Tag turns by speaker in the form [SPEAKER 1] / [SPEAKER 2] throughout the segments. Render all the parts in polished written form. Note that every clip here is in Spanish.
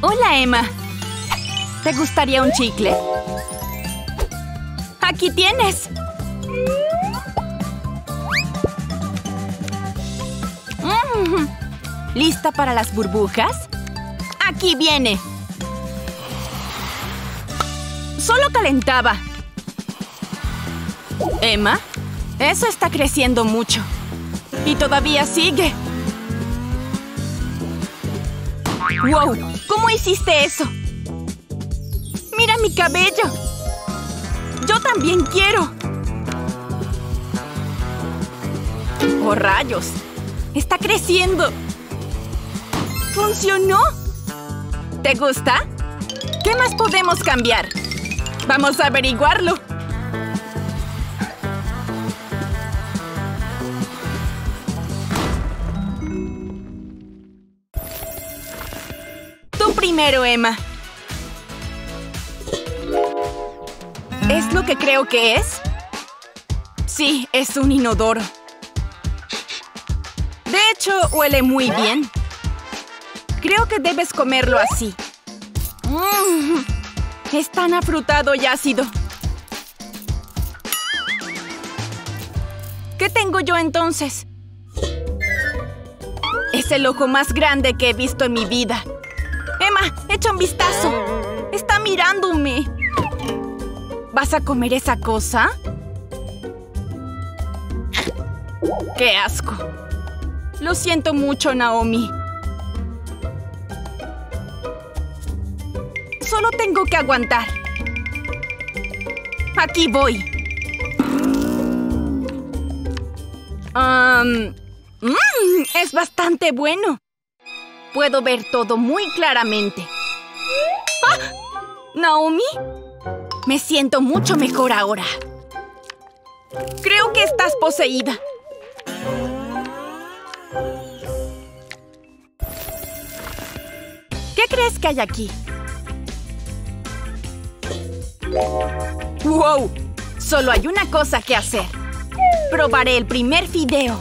[SPEAKER 1] Hola, Emma. ¿Te gustaría un chicle? ¡Aquí tienes! ¿Lista para las burbujas? ¡Aquí viene! Solo calentaba. Emma, eso está creciendo mucho. Y todavía sigue. ¡Wow! ¿Cómo hiciste eso? ¡Mira mi cabello! ¡Yo también quiero! ¡Oh, rayos! ¡Está creciendo! ¡Funcionó! ¿Te gusta? ¿Qué más podemos cambiar? ¡Vamos a averiguarlo! Tú primero, Emma. ¿Es lo que creo que es? Sí, es un inodoro. De hecho, huele muy bien. Creo que debes comerlo así. Es tan afrutado y ácido. ¿Qué tengo yo entonces? Es el ojo más grande que he visto en mi vida. Emma, echa un vistazo. Está mirándome. ¿Vas a comer esa cosa? ¡Qué asco! Lo siento mucho, Naomi. Solo tengo que aguantar. Aquí voy. Es bastante bueno. Puedo ver todo muy claramente. ¡Ah! ¿Naomi? Me siento mucho mejor ahora. Creo que estás poseída. ¿Qué crees que hay aquí? ¡Wow! Solo hay una cosa que hacer. Probaré el primer fideo.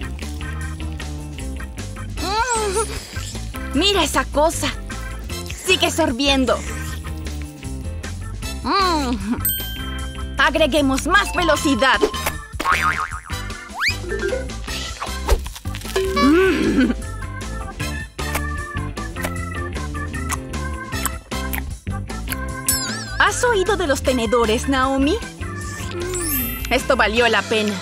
[SPEAKER 1] ¡Mira esa cosa! Sigue sorbiendo. Agreguemos más velocidad. ¿Has oído de los tenedores, Naomi? Esto valió la pena.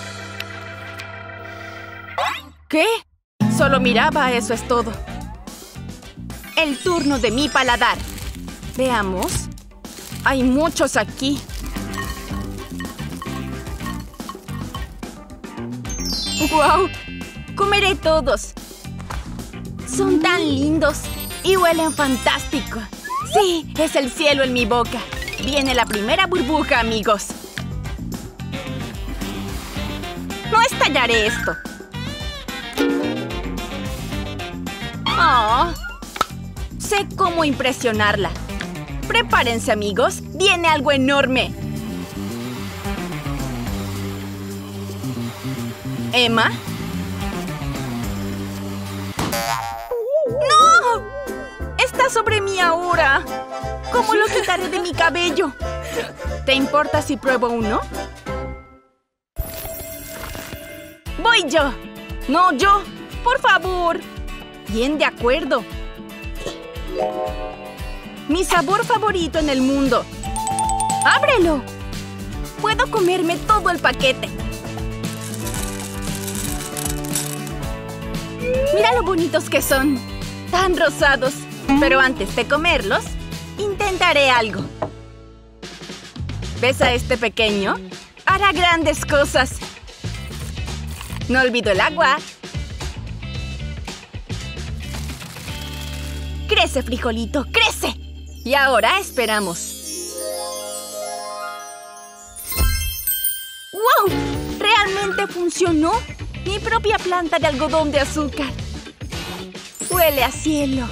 [SPEAKER 1] ¿Qué? Solo miraba, eso es todo. El turno de mi paladar. Veamos. Hay muchos aquí. ¡Wow! Comeré todos. Son tan lindos y huelen fantástico. Sí, es el cielo en mi boca. Viene la primera burbuja, amigos. No estallaré esto. Oh, sé cómo impresionarla. Prepárense, amigos. Viene algo enorme. ¿Emma? ¡No! Está sobre mí ahora. ¿Cómo lo quitaré de mi cabello? ¿Te importa si pruebo uno? ¡Voy yo! ¡No, yo! ¡Por favor! Bien, de acuerdo. Mi sabor favorito en el mundo. ¡Ábrelo! Puedo comerme todo el paquete. Mira lo bonitos que son. Tan rosados. Pero antes de comerlos, intentaré algo. ¿Ves a este pequeño? Hará grandes cosas. No olvido el agua. ¡Crece, frijolito! ¡Crece! Y ahora esperamos. ¡Wow! ¡Realmente funcionó! Mi propia planta de algodón de azúcar. Huele a cielo.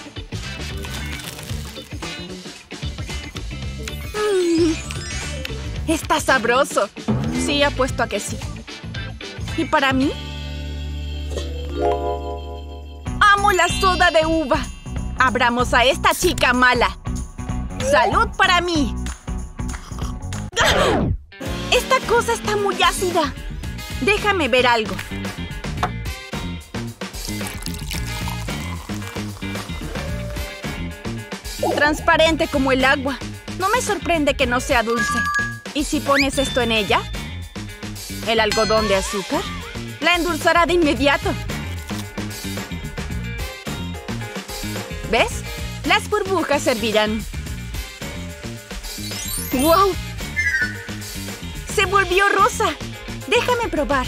[SPEAKER 1] Está sabroso. Sí, apuesto a que sí. ¿Y para mí? ¡Amo la soda de uva! Abramos a esta chica mala. ¡Salud para mí! ¡Ah! Esta cosa está muy ácida. Déjame ver algo. Transparente como el agua. No me sorprende que no sea dulce. ¿Y si pones esto en ella? ¿El algodón de azúcar? La endulzará de inmediato. ¿Ves? Las burbujas servirán. ¡Wow! ¡Se volvió rosa! Déjame probar.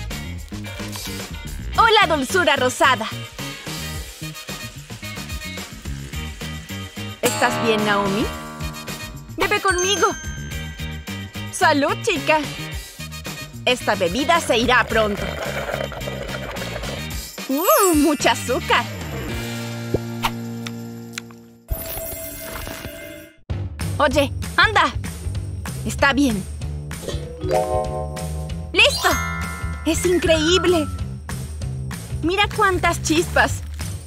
[SPEAKER 1] ¡Hola, dulzura rosada! ¿Estás bien, Naomi? ¡Bebe conmigo! ¡Salud, chica! Esta bebida se irá pronto. ¡Mucha azúcar! Oye, anda. Está bien. ¡Listo! ¡Es increíble! Mira cuántas chispas.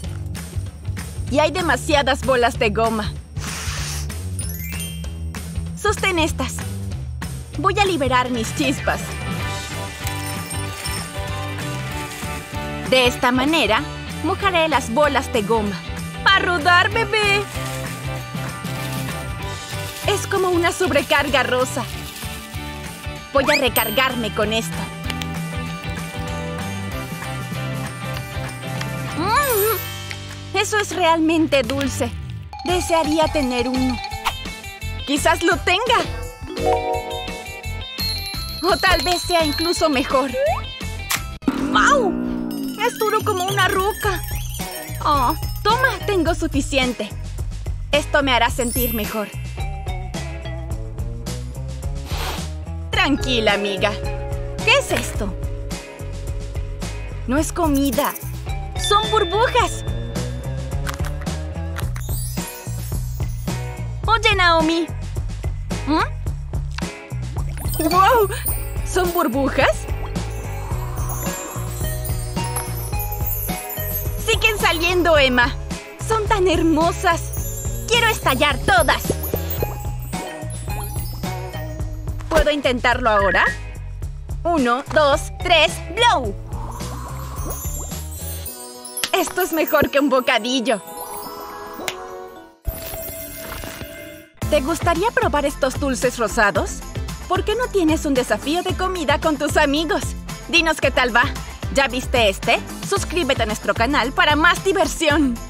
[SPEAKER 1] Y hay demasiadas bolas de goma. Sostén estas. Voy a liberar mis chispas. De esta manera, mojaré las bolas de goma. ¡A rodar, bebé! Es como una sobrecarga rosa. Voy a recargarme con esto. Eso es realmente dulce. Desearía tener uno. ¡Quizás lo tenga! O tal vez sea incluso mejor. ¡Au! Es duro como una roca. Oh, toma, tengo suficiente. Esto me hará sentir mejor. Tranquila, amiga. ¿Qué es esto? No es comida. ¡Son burbujas! Oye, Naomi. ¡Wow! ¿Son burbujas? Siguen saliendo, Emma. Son tan hermosas. Quiero estallar todas. ¿Puedo intentarlo ahora? 1, 2, 3, ¡blow! Esto es mejor que un bocadillo. ¿Te gustaría probar estos dulces rosados? ¿Por qué no tienes un desafío de comida con tus amigos? Dinos qué tal va. ¿Ya viste este? Suscríbete a nuestro canal para más diversión.